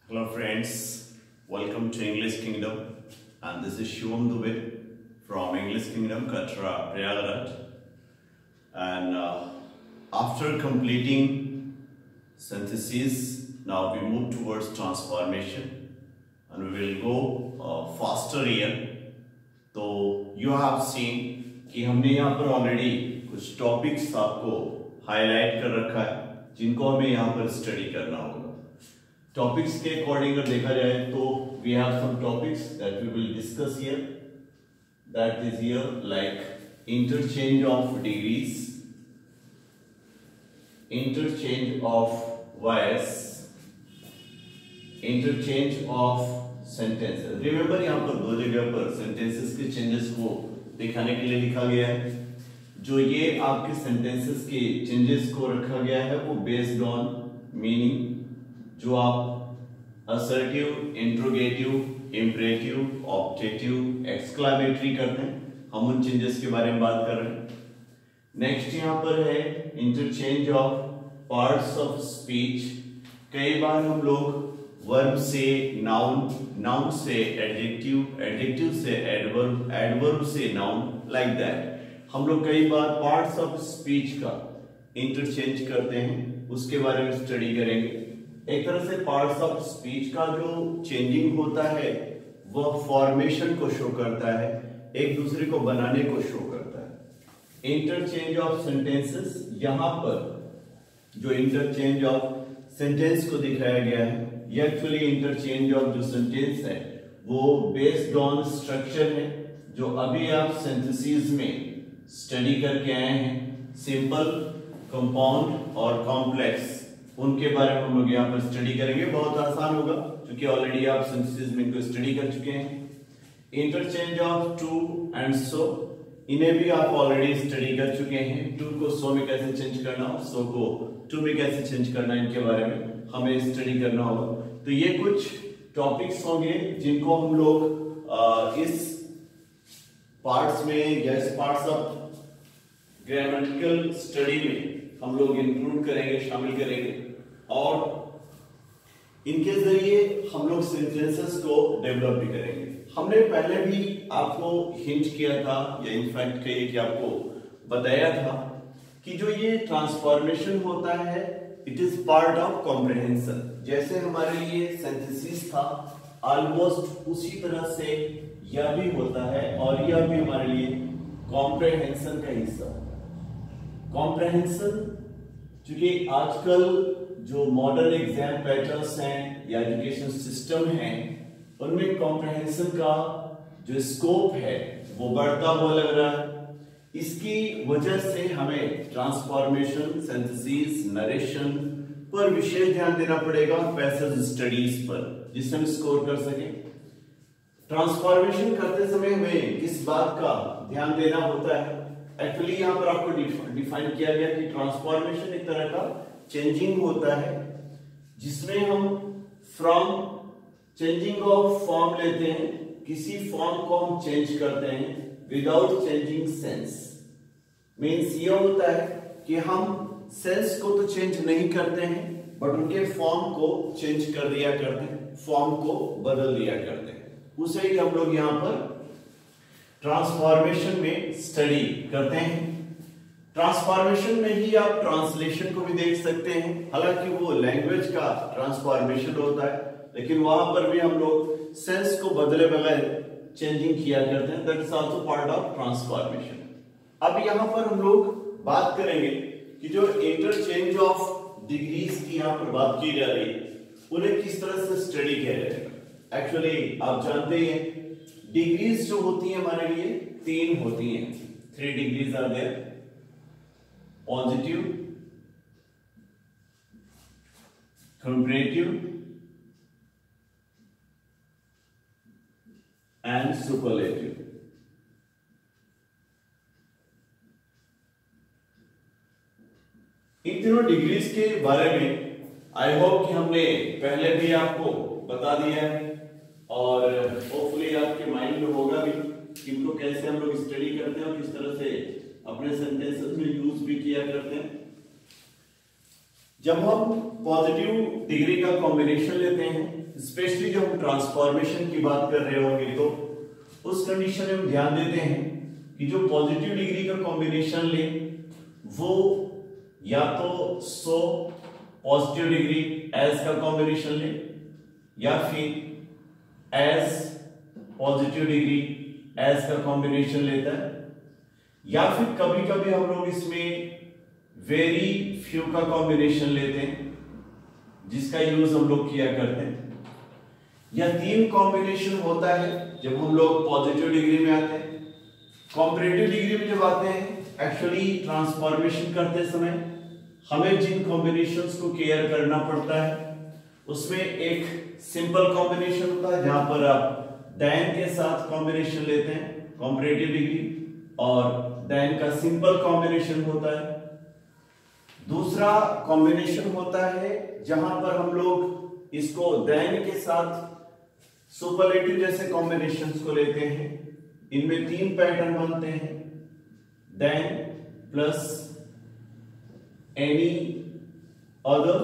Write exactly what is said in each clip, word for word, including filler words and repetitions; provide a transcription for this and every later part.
Hello friends, welcome to English Kingdom, and this is Shivam Dubey from English Kingdom, Katra, Prayagraj. And uh, after completing synthesis, now we move towards transformation, and we will go uh, faster here. तो you have seen कि हमने यहाँ पर already कुछ topics आपको highlight कर रखा है, जिनको हमें यहाँ पर study करना होगा. टॉपिक्स के अकॉर्डिंग अगर देखा जाए तो we have some topics that we will discuss here. That is here like interchange of degrees, interchange of voice, interchange of sentences. Remember यहाँ पर दो जगह पर सेंटेंसेस के चेंजेस को दिखाने के लिए लिखा गया है. जो ये आपके सेंटेंसेस के चेंजेस को रखा गया है वो बेस्ड ऑन मीनिंग. जो आप assertive, interrogative, imperative, objective, exclamatory करते हैं, हम उन चेंजेस के बारे में बात कर रहे हैं. नेक्स्ट यहाँ पर है interchange of parts of speech. कई बार हम लोग वर्ब से नाउन, नाउन से एडजेक्टिव, एडजेक्टिव से एडवर्ब, एडवर्ब से नाउन, लाइक दैट हम लोग कई बार पार्ट्स ऑफ स्पीच का इंटरचेंज करते हैं, उसके बारे में स्टडी करेंगे. एक तरह से पार्ट्स ऑफ स्पीच का जो चेंजिंग होता है वह फॉर्मेशन को शो करता है, एक दूसरे को बनाने को शो करता है. इंटरचेंज ऑफ सेंटेंसेस, यहां पर जो इंटरचेंज ऑफ सेंटेंस को दिखाया गया है ये एक्चुअली इंटरचेंज ऑफ जो सेंटेंस है वो बेस्ड ऑन स्ट्रक्चर है जो अभी आप सिंथेसिस में स्टडी करके आए हैं. सिंपल, कंपाउंड और कॉम्प्लेक्स, उनके बारे में हम लोग यहाँ पर स्टडी करेंगे. बहुत आसान होगा क्योंकि ऑलरेडी आप सिंथेसिस में इनको स्टडी कर चुके हैं. Interchange of too and so, इन्हें भी आप ऑलरेडी स्टडी कर चुके हैं. टू को सो में कैसे चेंज करना, सो को टू में कैसे चेंज करना, इनके बारे में हमें स्टडी करना होगा. तो ये कुछ टॉपिक्स होंगे जिनको हम लोग इस पार्ट्स में या इस पार्ट्स ऑफ ग्रामेटिकल स्टडी में हम लोग इंक्लूड करेंगे, शामिल करेंगे, और इनके जरिए हम लोग सेंटेंसेस को डेवलप भी करेंगे. हमने पहले भी आपको हिंट किया था, या इनफैक्ट कहिए कि आपको बताया था कि जो ये ट्रांसफॉर्मेशन होता है it is part of comprehension. जैसे हमारे लिए सिंथेसिस था, ऑलमोस्ट उसी तरह से यह भी होता है, और यह भी हमारे लिए कॉम्प्रिहेंशन का हिस्सा है. कॉम्प्रिहेंशन, क्योंकि आजकल जो मॉडर्न एग्जाम पैटर्न्स हैं या एजुकेशन सिस्टम है उनमें कॉम्प्रिहेंशन का जो स्कोप है वो बढ़ता हुआ लग रहा है. इसकी वजह से हमें ट्रांसफॉर्मेशन, सिंथेसिस, नरेशन पर विशेष ध्यान देना पड़ेगा, पैसेज स्टडीज पर, जिससे हम स्कोर कर सकें. ट्रांसफॉर्मेशन करते समय हमें किस बात का ध्यान देना होता है? एक्चुअली यहां पर आपको डिफाइन किया गया कि ट्रांसफॉर्मेशन एक तरह का चेंजिंग होता है जिसमें हम फ्रॉम चेंजिंग ऑफ फॉर्म लेते हैं, किसी फॉर्म को हम चेंज करते हैं विदाउट चेंजिंग सेंस. मींस ये होता है कि हम सेंस को तो चेंज नहीं करते हैं बट उनके फॉर्म को चेंज कर दिया करते हैं, फॉर्म को बदल दिया करते हैं. उसे ही हम लोग यहां पर ट्रांसफॉर्मेशन में स्टडी करते हैं. ट्रांसफॉर्मेशन में ही आप ट्रांसलेशन को भी देख सकते हैं. हालांकि वो लैंग्वेज का ट्रांसफॉर्मेशन होता है, लेकिन वहां पर भी हम लोग सेंस को बदले बगैर चेंजिंग किया करते हैं. That is also part of transformation. अब यहां पर हम लोग बात करेंगे कि जो इंटरचेंज ऑफ डिग्रीज की यहां पर बात की जा रही है उन्हें किस तरह से स्टडी किया जाएगा. एक्चुअली आप जानते ही हैं डिग्रीज जो होती है हमारे लिए तीन होती हैं. Three degrees are there: positive, comparative and superlative. इन तीनों डिग्रीज के बारे में आई होप कि हमने पहले भी आपको बता दिया है, और होपफुली आपके माइंड में होगा भी कि इनको कैसे हम लोग स्टडी करते हैं और किस तरह से अपने सेंटेंसेस में यूज भी किया करते हैं. जब हम पॉजिटिव डिग्री का कॉम्बिनेशन लेते हैं, स्पेशली जब हम ट्रांसफॉर्मेशन की बात कर रहे होंगे, तो उस कंडीशन में हम ध्यान देते हैं कि जो पॉजिटिव डिग्री का कॉम्बिनेशन ले वो या तो सौ पॉजिटिव डिग्री एज का कॉम्बिनेशन ले या फिर एज पॉजिटिव डिग्री एज का कॉम्बिनेशन लेता है, या फिर कभी कभी हम लोग इसमें वेरी फ्यू का कॉम्बिनेशन लेते हैं जिसका यूज हम लोग किया करते हैं। या तीन कॉम्बिनेशन होता है जब हम लोग पॉजिटिव डिग्री में आते हैं। कॉम्परेटिव डिग्री में जब आते हैं, एक्चुअली ट्रांसफॉर्मेशन करते समय हमें जिन कॉम्बिनेशंस को केयर करना पड़ता है उसमें एक सिंपल कॉम्बिनेशन होता है जहां पर आप दैन के साथ कॉम्बिनेशन लेते हैं कॉम्परेटिव डिग्री, और दैन का सिंपल कॉम्बिनेशन होता है। दूसरा कॉम्बिनेशन होता है जहां पर हम लोग इसको दैन के साथ सुपरलेटिव जैसे कॉम्बिनेशंस को लेते हैं। इनमें तीन पैटर्न बनते हैं, दैन प्लस एनी अदर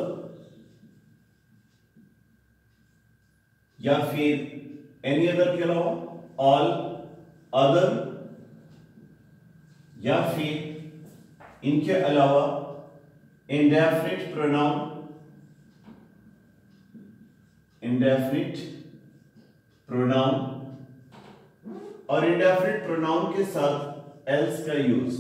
या फिर एनी अदर के अलावा ऑल अदर, या फिर इनके अलावा इंडेफिनिट प्रोनाउन, इंडेफिनिट प्रोनाउन, और इंडेफिनिट प्रोनाउन के साथ एल्स का यूज,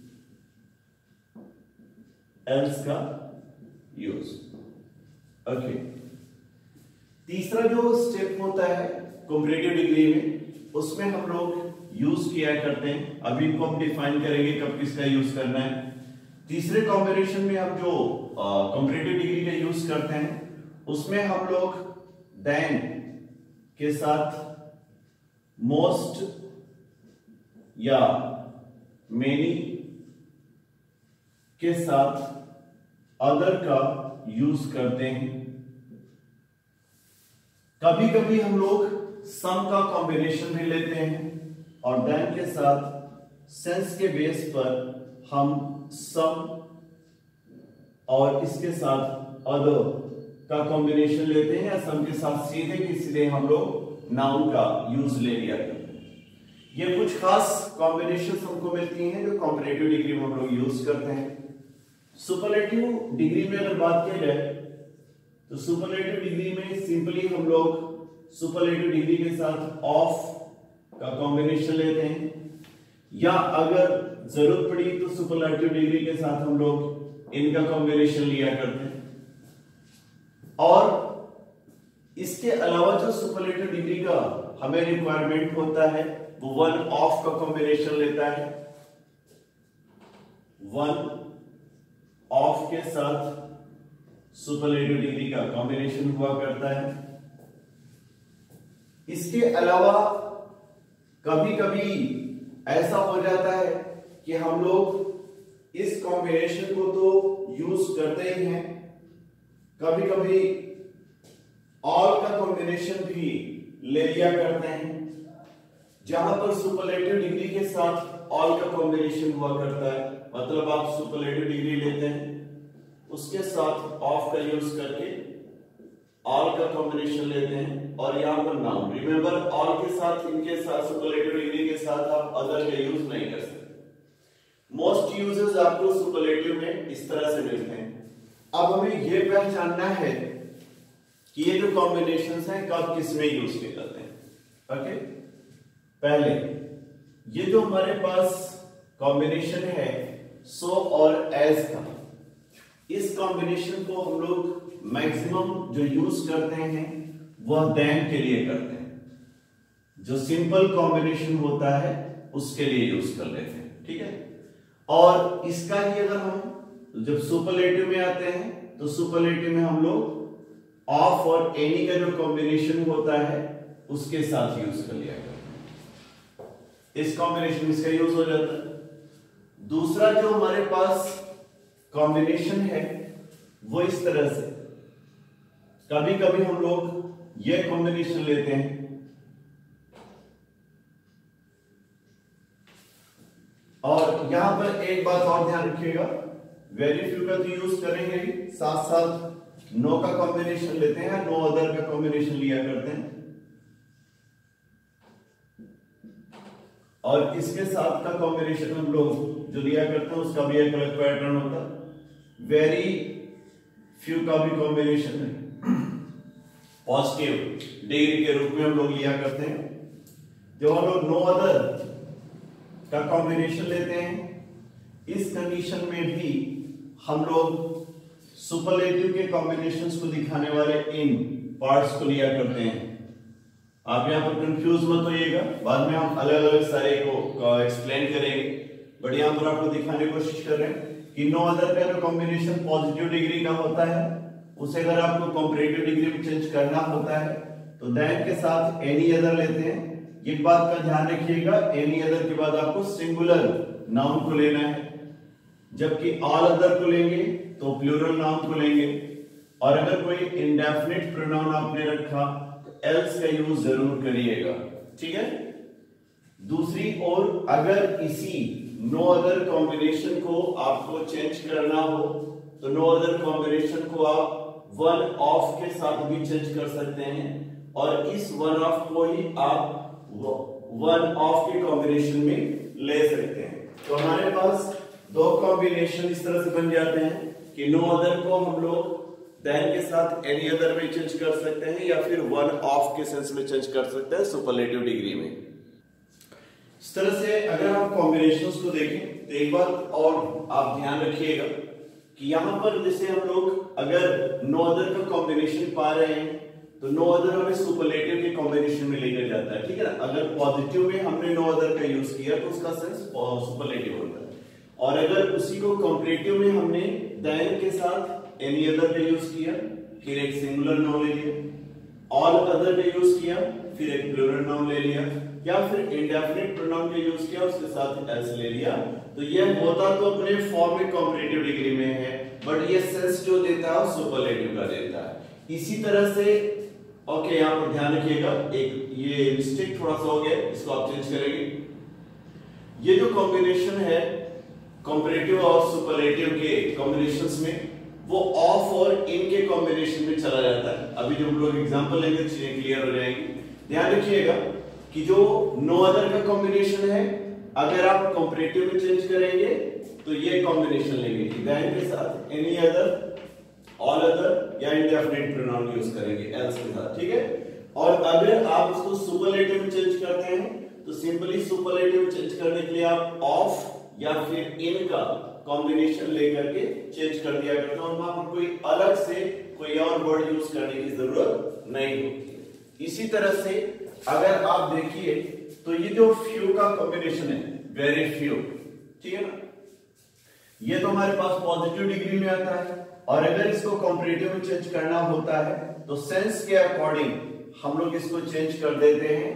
एल्स का यूज। ओके, तीसरा जो स्टेप होता है कॉम्परेटिव डिग्री में, उसमें हम लोग यूज किया करते हैं। अभी इनको हम डिफाइन करेंगे कब किसका यूज करना है। तीसरे कॉम्बिनेशन में हम जो कॉम्परेटिव डिग्री का यूज करते हैं उसमें हम लोग देन के साथ मोस्ट या मेनी के साथ अदर का यूज करते हैं। कभी कभी हम लोग सम का कॉम्बिनेशन भी लेते हैं और देन के साथ सेंस के बेस पर हम सम और इसके साथ अदर का कॉम्बिनेशन लेते हैं, या सम के साथ सीधे के सीधे हम लोग नाउन का यूज ले लिया करते हैं। ये कुछ खास कॉम्बिनेशन हमको मिलती हैं जो कॉम्परेटिव डिग्री में हम लोग यूज करते हैं। सुपरलेटिव डिग्री में अगर बात की जाए तो सुपरलेटिव डिग्री में सिंपली हम लोग सुपरलेटिव डिग्री के साथ ऑफ का कॉम्बिनेशन लेते हैं, या अगर जरूरत पड़ी तो सुपरलेटिव डिग्री के साथ हम लोग इनका कॉम्बिनेशन लिया करते हैं। और इसके अलावा जो सुपरलेटिव डिग्री का हमें रिक्वायरमेंट होता है वो वन ऑफ का कॉम्बिनेशन लेता है। वन ऑफ के साथ सुपरलेटिव डिग्री का कॉम्बिनेशन हुआ करता है। इसके अलावा कभी कभी ऐसा हो जाता है कि हम लोग इस कॉम्बिनेशन को तो यूज करते ही हैं, कभी कभी ऑल का कॉम्बिनेशन भी ले लिया करते हैं जहां पर सुपरलेटिव डिग्री के साथ ऑल का कॉम्बिनेशन हुआ करता है। मतलब आप सुपरलेटिव डिग्री लेते हैं, उसके साथ ऑफ का यूज करके ऑल का कॉम्बिनेशन लेते हैं, और यहां पर नाउन। रिमेंबर, ऑल के साथ इनके साथ सुपरलेटिव डिग्री के साथ आप अदर का यूज नहीं कर सकते। मोस्ट यूजेस आपको सुपरलेटिव में इस तरह से मिलते हैं। अब हमें यह पहचानना है कि ये जो कॉम्बिनेशंस हैं कब किसमें यूज किए जाते हैं। ओके, पहले ये जो हमारे पास कॉम्बिनेशन है सो और एज का, इस कॉम्बिनेशन को हम लोग मैक्सिमम जो यूज करते हैं वह देन के लिए करते हैं। जो सिंपल कॉम्बिनेशन होता है उसके लिए यूज कर लेते हैं, ठीक है। और इसका ही अगर हम जब सुपरलेटिव में आते हैं तो सुपरलेटिव में हम लोग ऑफ और एनी का जो कॉम्बिनेशन होता है उसके साथ यूज कर लिया करते हैं। इस कॉम्बिनेशन में इसका यूज हो जाता है। दूसरा जो हमारे पास कॉम्बिनेशन है वो इस तरह से, कभी कभी हम लोग ये कॉम्बिनेशन लेते हैं और यहां पर एक बात और ध्यान रखिएगा वेरी फ्यू का तो यूज करेंगे, साथ साथ नो का कॉम्बिनेशन लेते हैं, नो अदर का कॉम्बिनेशन लिया करते हैं, और इसके साथ का कॉम्बिनेशन हम लोग जो लिया करते हैं उसका भी एक अलग पैटर्न होता है। वेरी फ्यू का भी कॉम्बिनेशन है पॉजिटिव डिग्री के रूप में हम लोग लिया करते हैं। जब हम लोग नो अदर का कॉम्बिनेशन लेते हैं, इस कंडीशन में भी हम लोग सुपरलेटिव के कॉम्बिनेशंस को दिखाने वाले इन पार्ट्स को लिया करते हैं। आप यहां पर कंफ्यूज मत होइएगा, बाद में हम अलग अलग सारे को एक्सप्लेन करेंगे, बट यहां पर आपको दिखाने की कोशिश कर रहे हैं कि नो अदर का जो कॉम्बिनेशन पॉजिटिव डिग्री का होता है, उसे अगर आपको कंपैरेटिव डिग्री में चेंज करना होता है तो देन के साथ एनी अदर लेते हैं। एक बात का ध्यान रखिएगा, एनी अदर के बाद आपको सिंगुलर नाउन को लेना है, जबकि ऑल अदर को लेंगे तो प्लूरल नाउन को लेंगे। और अगर कोई इंडेफिनिट प्रोनाउन आपने रखा तो एल्स का यूज जरूर करिएगा, ठीक है। दूसरी ओर अगर इसी नो अदर कॉम्बिनेशन को आपको चेंज करना हो तो नो अदर कॉम्बिनेशन को आप वन ऑफ के साथ भी चेंज कर सकते हैं, और इस वन ऑफ को ही आप वन ऑफ के कॉम्बिनेशन में ले सकते हैं। तो हमारे पास दो कॉम्बिनेशन इस तरह से बन जाते हैं कि नो अदर को हम लोग देन के साथ एनी अदर में चेंज कर सकते हैं, या फिर वन ऑफ के सेंस में चेंज कर सकते हैं सुपरलेटिव डिग्री में। इस तरह से अगर आप कॉम्बिनेशंस को देखें तो एक बात और आप ध्यान रखिएगा कि यहां पर जैसे हम लोग अगर नो अदर का कॉम्बिनेशन पा रहे हैं तो नो अदर हमें सुपरलेटिव के कॉम्बिनेशन में लेकर जाता है, ठीक है ना। अगर पॉजिटिव में हमने नो अदर का यूज किया तो उसका सेंस सुपरलेटिव होता है, और अगर उसी को कंपैरेटिव में हमने देन के साथ एनी अदर का यूज किया, फिर एक सिंगुलर नाउन ले लिया, ऑल अदर का यूज किया, फिर एक प्लूरल नाउन ले लिया, या फिर इंडेफिनिट प्रोनाउन का यूज किया उसके साथ एल्स ले लिया, तो यह होता तो अपने फॉर्म में कंपैरेटिव डिग्री में है, बट ये सेंस जो देता है सुपरलेटिव का देता है। इसी तरह से ओके okay, यहां पर ध्यान रखिएगा, एक ये मिस्टेक थोड़ा सा हो गया, इसको आप चेंज करेंगे। ये जो कॉम्बिनेशन है कंपैरेटिव और सुपरलेटिव के कॉम्बिनेशंस में, वो ऑफ और इन के कॉम्बिनेशन में चला जाता है। अभी जो हम लोग एग्जांपल लेंगे चीजें क्लियर हो जाएंगी। ध्यान रखिएगा कि जो नो अदर का कॉम्बिनेशन है, अगर आप कंपैरेटिव में चेंज करेंगे तो ये कॉम्बिनेशन लेंगे कि देन के साथ एनी अदर, ऑल अदर या इंडेफिनिट प्रोनाउन यूज करेंगे एल्स के साथ, ठीक है। और अगर आप इसको सुपरलेटिव में चेंज करते हैं तो सिंपली सुपरलेटिव चेंज करने के लिए आप ऑफ या फिर इन का कॉम्बिनेशन लेकर के चेंज कर दिया करते हैं, और वहां पर कोई अलग से कोई और वर्ड यूज करने की जरूरत नहीं होती। इसी तरह से अगर आप देखिए तो ये जो फ्यू का कॉम्बिनेशन है, वेरी फ्यू, ठीक है ना, ये तो हमारे पास पॉजिटिव डिग्री में आता है, और अगर इसको कंपैरेटिव में चेंज करना होता है तो सेंस के अकॉर्डिंग हम लोग इसको चेंज कर देते हैं,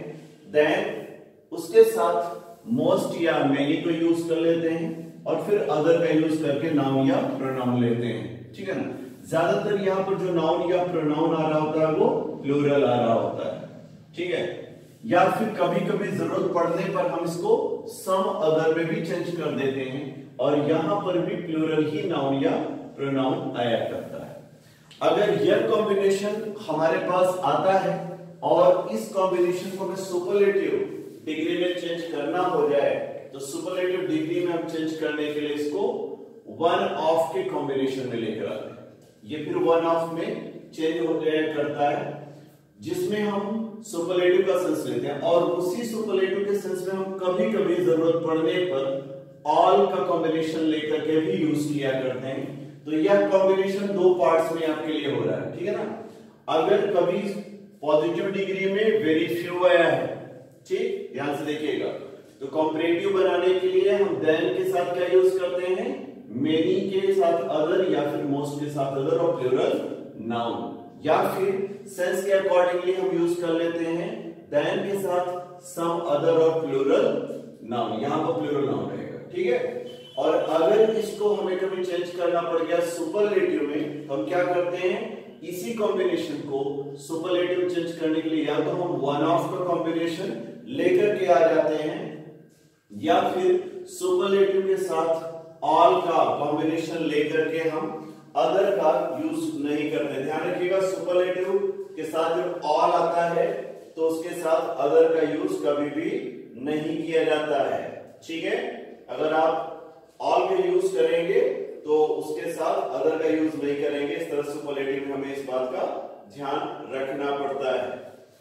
देन उसके साथ मोस्ट या मेनी को यूज कर लेते हैं, और फिर अदर का यूज करके नाउन या प्रोनाउन लेते हैं, ठीक है ना। ज्यादातर यहां पर जो नाउन या प्रोनाउन आ रहा होता है वो प्लूरल आ रहा होता है, ठीक है। या फिर कभी कभी जरूरत पड़ने पर हम इसको सम अदर में भी चेंज कर देते हैं, और यहां पर भी प्लूरल ही नाउन या प्रोनाउन आया करता है। अगर यह कॉम्बिनेशन हमारे पास आता है और इस कॉम्बिनेशन को हमें सुपरलेटिव डिग्री में चेंज करना हो जाए तो सुपरलेटिव डिग्री में हम चेंज करने के लिए इसको वन ऑफ के कॉम्बिनेशन में लेकर आते हैं। ये फिर वन ऑफ में चेंज हो जाया करता है, जिसमें हम सुपरलेटिव का सेंस लेते हैं, और उसी सुपरलेटिव के सेंस में हम कभी कभी जरूरत पड़ने पर ऑल का कॉम्बिनेशन लेकर के भी यूज किया करते हैं। तो यह कॉम्बिनेशन दो पार्ट्स में आपके लिए हो रहा है, ठीक है ना। अगर कभी पॉजिटिव डिग्री में वेरी फ्यू आया है, ठीक, ध्यान से देखिएगा, तो कंपैरेटिव बनाने के लिए हम देन के साथ क्या यूज करते हैं, मेनी के साथ अदर, या फिर मोस्ट के साथ अदर, और प्लूरल नाउन, या फिर सेंस के अकॉर्डिंगली हम यूज कर लेते हैं देन के साथ सम अदर और प्लूरल नाउन, यहां पर प्लूरल नाउन रहेगा, ठीक है। और अगर इसको हमें कभी चेंज करना पड़ गया सुपरलेटिव में, तो हम क्या करते हैं, इसी कॉम्बिनेशन को सुपरलेटिव चेंज करने के लिए या तो हम वन ऑफ का कॉम्बिनेशन लेकर के आ जाते हैं, या फिर सुपरलेटिव के साथ ऑल का कॉम्बिनेशन लेकर के हम अदर का यूज नहीं करते। ध्यान रखिएगा सुपरलेटिव के साथ जब ऑल आता है तो उसके साथ अदर का यूज कभी भी नहीं किया जाता है। ठीक है, अगर आप ऑल का यूज करेंगे तो उसके साथ अदर का यूज नहीं करेंगे। इस तरह सुपरलेटिव में हमें इस बात का ध्यान रखना पड़ता है।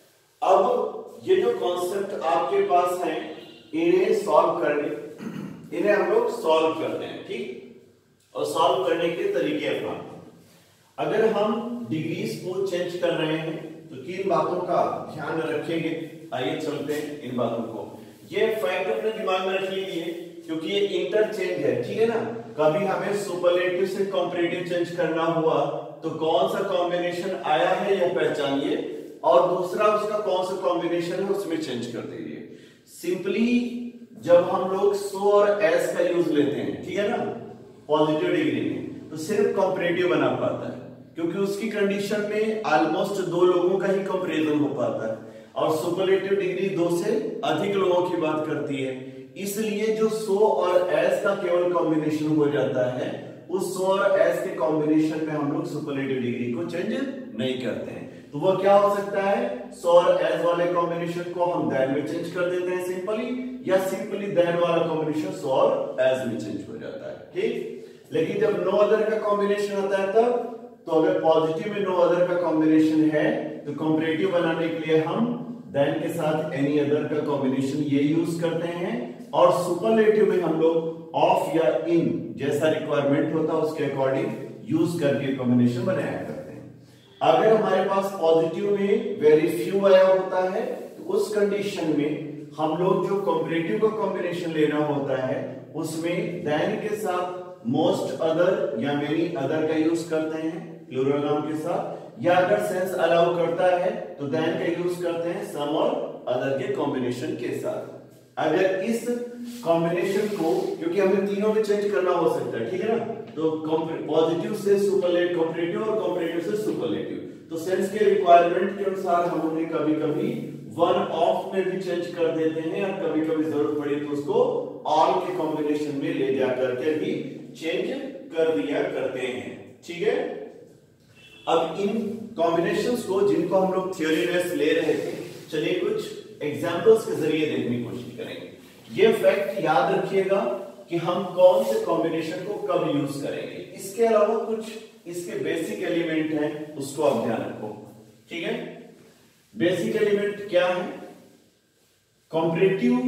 अब ये जो कॉन्सेप्ट आपके पास हैं इन्हें सॉल्व करने इन्हें हम लोग सॉल्व करते हैं। ठीक, और सॉल्व करने के तरीके अपनाते हैं। अगर हम डिग्रीज को चेंज कर रहे हैं तो किन बातों का ध्यान रखेंगे, आइए चलते हैं इन बातों को। ये फैक्ट अपने दिमाग में रख लीजिए क्योंकि ये इंटरचेंज है। ठीक है ना, कभी हमें सुपरलेटिव से कंपैरेटिव चेंज करना हुआ तो कौन सा कॉम्बिनेशन आया है यह पहचानिए और दूसरा उसका कौन सा कॉम्बिनेशन है उसमें चेंज कर दीजिए। सिंपली जब हम लोग सो और एस का यूज लेते हैं, ठीक है ना, पॉजिटिव डिग्री में, तो सिर्फ कंपैरेटिव बना पाता है क्योंकि उसकी कंडीशन में ऑलमोस्ट दो लोगों का ही कंपैरिजन हो पाता है और सुपरलेटिव डिग्री दो से अधिक लोगों की बात करती है। इसलिए जो सो और एस का केवल कॉम्बिनेशन हो जाता है, उस सो और एस के कॉम्बिनेशन में हम लोग सुपरलेटिव डिग्री को चेंज नहीं करते हैं। तो वो क्या हो सकता है, सो और एस वाले कॉम्बिनेशन को हम देन में चेंज कर देते हैं सिंपली, या सिंपली देन वाला कॉम्बिनेशन सो और एस में चेंज हो जाता है। ठीक, लेकिन जब नो अदर का कॉम्बिनेशन आता है तब, तो अगर पॉजिटिव में नो अदर का कॉम्बिनेशन है तो कंपैरेटिव बनाने के लिए हम देन के साथ एनी अदर का कॉम्बिनेशन ये यूज करते हैं और सुपरलेटिव में हम लोग ऑफ या इन जैसा रिक्वायरमेंट होता है उसके अकॉर्डिंग यूज करके कॉम्बिनेशन बनाया करते हैं। अगर हमारे पास पॉजिटिव में वेरी फ्यू आया होता है तो उस कंडीशन में हम लोग जो कंपैरेटिव का कॉम्बिनेशन लेना होता है उसमें देन के साथ मोस्ट अदर या मेनी अदर का यूज करते हैं प्लूरल नाउन के साथ, या अगर सेंस अलाउ करता है तो देन का यूज करते हैं सम और अदर के कॉम्बिनेशन के साथ। अगर इस कॉम्बिनेशन को, क्योंकि हमें तीनों में चेंज करना हो सकता है, ठीक है ना, तो पॉजिटिव से सुपरलेटिव, कंपैरेटिव और कंपैरेटिव से सुपरलेटिव, तो सेंस के रिक्वायरमेंट के अनुसार हम उन्हें कभी कभी वन ऑफ में भी चेंज कर देते हैं और कभी कभी जरूरत पड़ी तो उसको ऑल के कॉम्बिनेशन में ले जाकर के भी चेंज कर दिया करते हैं। ठीक है, अब इन कॉम्बिनेशंस को जिनको हम लोग थ्योरी बेस ले रहे थे, चलिए कुछ एग्जांपल्स के जरिए देखने की कोशिश करेंगे। ये फैक्ट याद रखिएगा कि हम कौन से कॉम्बिनेशन को कब यूज करेंगे। इसके अलावा कुछ इसके बेसिक एलिमेंट हैं, उसको आप ध्यान रखो। ठीक है, बेसिक एलिमेंट क्या है, कंपैरेटिव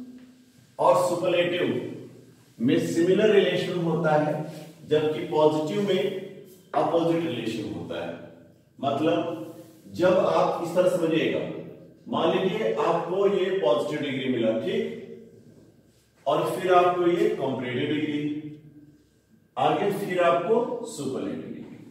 और सुपरलेटिव में सिमिलर रिलेशन होता है जबकि पॉजिटिव में अपोजिट रिलेशन होता है। मतलब जब आप इस तरह समझिएगा, मान लीजिए आपको ये पॉजिटिव डिग्री मिला, ठीक, और फिर आपको ये कंपैरेटिव डिग्री, आगे फिर आपको सुपरलेटिव डिग्री।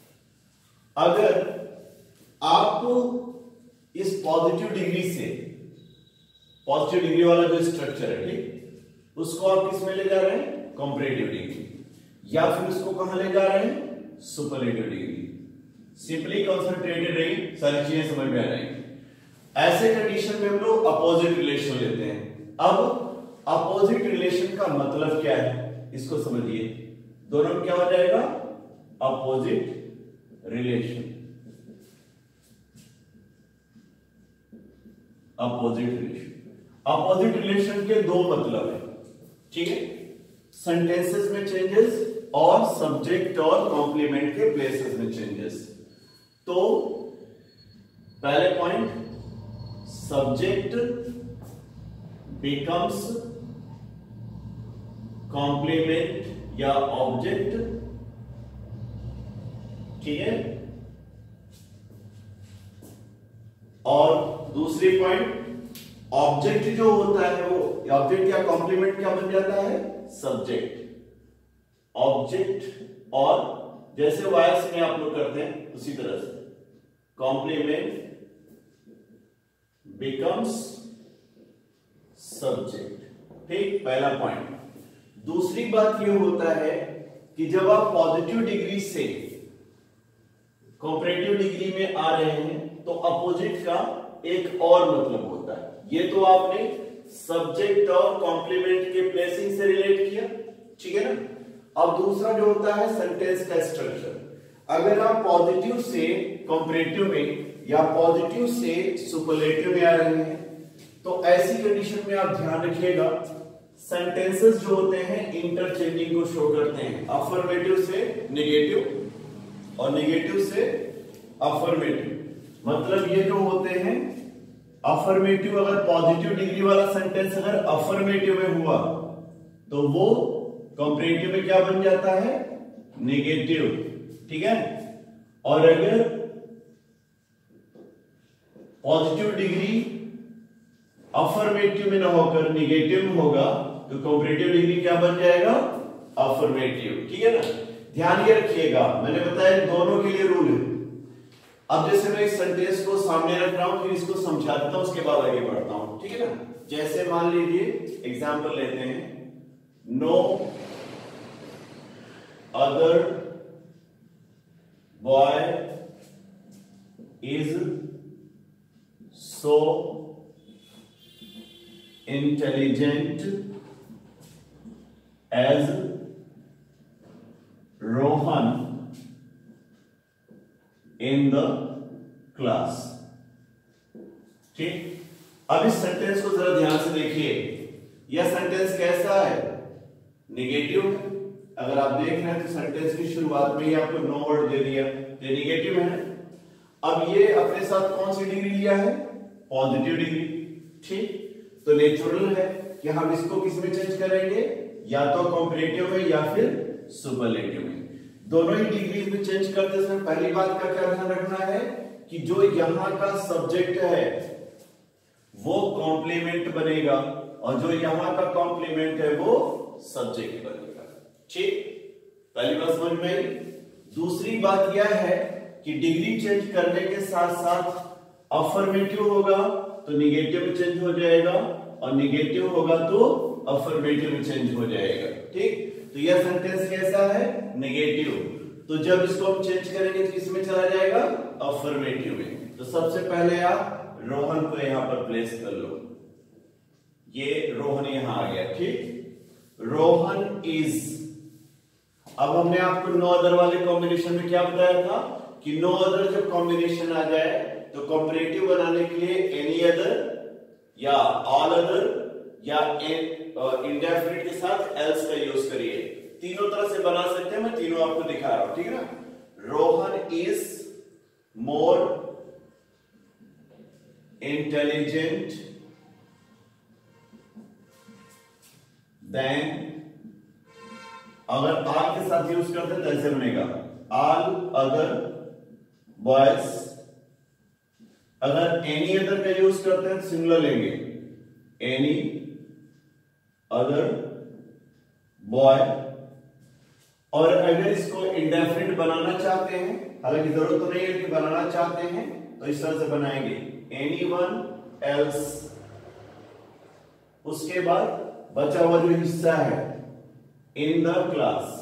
अगर आपको इस पॉजिटिव डिग्री से, पॉजिटिव डिग्री वाला जो स्ट्रक्चर है, ठीक, उसको आप किस में ले जा रहे हैं, कंपैरेटिव डिग्री, या फिर उसको कहां ले जा रहे हैं, सुपरलेटिव डिग्री। सिंपली कंसंट्रेटेड रही, सारी चीजें समझ में आ जाएंगी। ऐसे कंडीशन में हम लोग अपोजिट रिलेशन लेते हैं। अब अपोजिट रिलेशन का मतलब क्या है, इसको समझिए। दोनों में क्या हो जाएगा, opposite relation, opposite relation. Opposite relation के दो मतलब है, ठीक है, सेंटेंसेस में चेंजेस और सब्जेक्ट और कॉम्प्लीमेंट के प्लेसेस में चेंजेस। तो पहले पॉइंट, सब्जेक्ट बिकम्स कॉम्प्लीमेंट या ऑब्जेक्ट, ठीक है, और दूसरी पॉइंट, ऑब्जेक्ट जो होता है वो ऑब्जेक्ट या कॉम्प्लीमेंट क्या बन जाता है, सब्जेक्ट। ऑब्जेक्ट और जैसे वायस में आप लोग करते हैं उसी तरह से कॉम्प्लीमेंट बिकम्स सब्जेक्ट। ठीक, पहला पॉइंट। दूसरी बात यह होता है कि जब आप पॉजिटिव डिग्री से कंपैरेटिव डिग्री में आ रहे हैं तो अपोजिट का एक और मतलब होता है। ये तो आपने सब्जेक्ट और कॉम्प्लीमेंट के प्लेसिंग से रिलेट किया, ठीक है ना। अब दूसरा जो होता है सेंटेंस का स्ट्रक्चर, अगर आप पॉजिटिव से कंपैरेटिव में या पॉजिटिव से सुपरलेटिव में आ रहे हैं तो ऐसी कंडीशन में आप ध्यान रखिएगा सेंटेंसेस जो होते हैं इंटरचेंजिंग को शो करते हैं, अफर्मेटिव से नेगेटिव और नेगेटिव से अफर्मेटिव। मतलब ये जो होते हैं अफर्मेटिव, अगर पॉजिटिव डिग्री वाला सेंटेंस अगर अफर्मेटिव में हुआ तो वो कंपैरेटिव में क्या बन जाता है, नेगेटिव, ठीक है। और अगर पॉजिटिव डिग्री अफर्मेटिव में ना होकर नेगेटिव में होगा तो कंपैरेटिव डिग्री क्या बन जाएगा, अफर्मेटिव, ठीक है ना। ध्यान ये रखिएगा, मैंने बताया दोनों के लिए रूल है। अब जैसे मैं इस सेंटेंस को सामने रख रहा हूं फिर इसको समझा देता हूं, उसके बाद आगे बढ़ता हूं, ठीक है ना। जैसे मान लीजिए एग्जांपल लेते हैं, no other boy is so intelligent as Rohan in the class. ठीक, अब इस सेंटेंस को जरा ध्यान से देखिए, यह सेंटेंस कैसा है, नेगेटिव है। अगर आप देख रहे हैं तो सेंटेंस की शुरुआत में ही आपको नो वर्ड दे दिया, ये नेगेटिव है। अब ये अपने साथ कौन सी डिग्री लिया है, पॉजिटिव डिग्री, ठीक। तो नेचुरल है कि हम इसको किस में चेंज करेंगे, या तो कंपैरेटिव में या फिर सुपरलेटिव में। दोनों ही डिग्रीज में चेंज करते समय पहली बात का क्या ध्यान रखना है कि जो यहां का सब्जेक्ट है वो कॉम्प्लीमेंट बनेगा और जो यहां का कॉम्प्लीमेंट है वो सब्जेक्ट बनेगा, ठीक। पहली बात समझ में आई। दूसरी बात यह है कि डिग्री चेंज करने के साथ साथ अफर्मेटिव होगा तो निगेटिव में चेंज हो जाएगा और निगेटिव होगा तो अफर्मेटिव में चेंज हो जाएगा, ठीक। तो यह सेंटेंस कैसा है, नेगेटिव। तो जब इसको हम चेंज करेंगे तो किसमें चला जाएगा, अफर्मेटिव में। तो सबसे पहले आप रोहन को यहां पर प्लेस कर लो, ये रोहन यहां आ गया, ठीक। रोहन इज, अब हमने आपको नो अदर वाले कॉम्बिनेशन में क्या बताया था कि नो अदर जब कॉम्बिनेशन आ जाए तो कंपैरेटिव बनाने के लिए एनी अदर या ऑल अदर या इंडेफिनिट के साथ एल्स का यूज करिए। तीनों तरह से बना सकते हैं, मैं तीनों आपको दिखा रहा हूं, ठीक है ना। Rohan is more intelligent than, अगर आल के साथ यूज करते हैं तो ऐसे बनेगा, ऑल अदर बॉयज। अगर एनी अदर का यूज करते हैं तो सिंगुलर लेंगे, एनी अदर बॉय। और अगर इसको इंडेफिनिट बनाना चाहते हैं, हालांकि जरूरत तो नहीं है कि बनाना चाहते हैं, तो इस तरह से बनाएंगे, एनी वन एल्स। उसके बाद बचा हुआ जो हिस्सा है, इन द क्लास।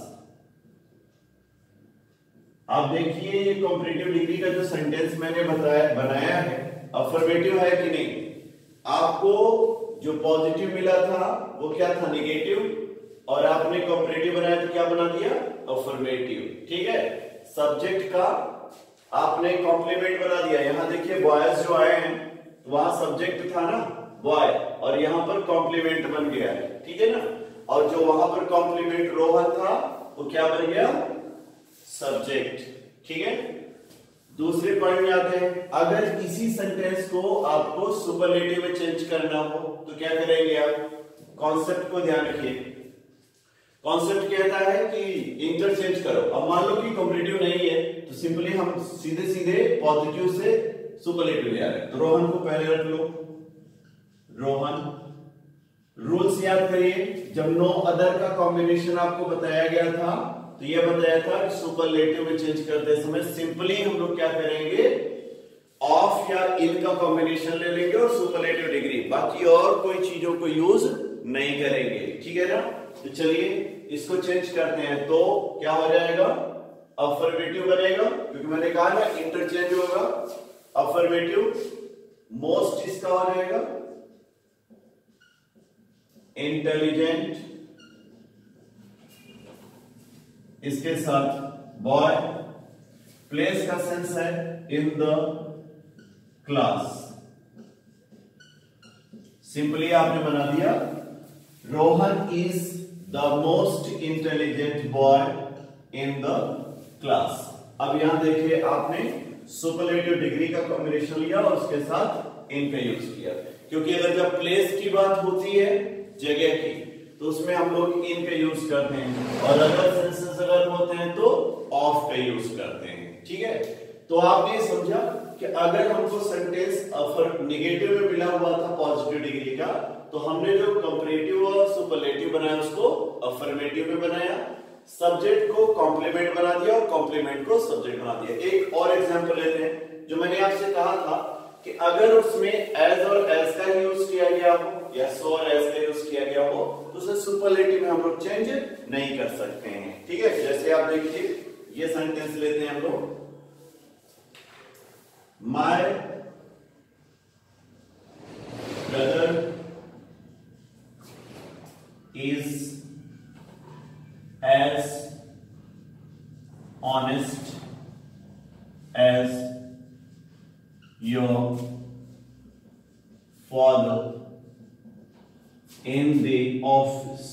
आप देखिए ये कॉम्पैरेटिव डिग्री का जो सेंटेंस मैंने बताया बनाया है, अफर्मेटिव है कि नहीं। आपको जो पॉजिटिव मिला था वो क्या था, नेगेटिव, और आपने कंपैरेटिव बनाया तो क्या बना दिया, अफर्मेटिव, ठीक है। सब्जेक्ट का आपने कॉम्प्लीमेंट बना दिया। यहां देखिए बॉयज जो आए हैं तो वहां सब्जेक्ट था ना बॉय, और यहां पर कॉम्प्लीमेंट बन गया है, ठीक है ना। और जो वहां पर कॉम्प्लीमेंट रोहन था वो क्या बन गया, सब्जेक्ट, ठीक है। दूसरे पॉइंट में आते हैं, अगर इसी सेंटेंस को आपको सुपरलेटिव में चेंज करना हो तो क्या करेंगे आप, कॉन्सेप्ट को ध्यान रखिए। कॉन्सेप्ट कहता है कि इंटरचेंज करो। अब मान लो कि कंपैरेटिव नहीं है तो सिंपली हम सीधे सीधे पॉजिटिव से सुपरलेटिव ले आ रहे हैं। तो रोहन को पहले रख लो, रोहन। रूल्स याद करिए, जब नो अदर का कॉम्बिनेशन आपको बताया गया था तो यह बताया था कि सुपरलेटिव में चेंज करते समय सिंपली हम लोग क्या करेंगे, ऑफ या इन का कॉम्बिनेशन ले लेंगे और सुपरलेटिव डिग्री, बाकी और कोई चीजों को यूज नहीं करेंगे, ठीक है ना। तो चलिए इसको चेंज करते हैं, तो क्या हो जाएगा, अफर्मेटिव बनेगा, क्योंकि मैंने कहा ना इंटरचेंज होगा। अफर्मेटिव मोस्ट इसका हो जाएगा इंटेलिजेंट इसके साथ बॉय, प्लेस का सेंस है इन द क्लास। सिंपली आपने बना दिया Rohan is the most intelligent boy in the class. अब यहां देखिए आपने सुपरलेटिव डिग्री का कॉम्बिनेशन लिया और उसके साथ इन का यूज किया, क्योंकि अगर जब प्लेस की बात होती है जगह की तो उसमें हम लोग इन का यूज करते हैं, और अदर सेंसेस अगर होते हैं तो ऑफ का यूज करते हैं। ठीक है, तो आपने समझा कि अगर हमको सेंटेंस निगेटिव में मिला हुआ था पॉजिटिव डिग्री का, तो हमने जो कंपैरेटिव और सुपरलेटिव बनाया उसको अफर्मेटिव में बनाया, सब्जेक्ट को कॉम्प्लीमेंट बना दिया और कॉम्प्लीमेंट को सब्जेक्ट बना दिया। एक और एग्जांपल लेते हैं, जो मैंने आपसे कहा था कि अगर उसमें एज और एज का यूज किया गया हो या सो और एज का यूज किया गया हो तो उसे सुपरलेटिव में हम लोग चेंज नहीं कर सकते हैं। ठीक है, जैसे आप देखिए ये सेंटेंस लेते हैं हम लोग, my brother is as honest as your father in the office.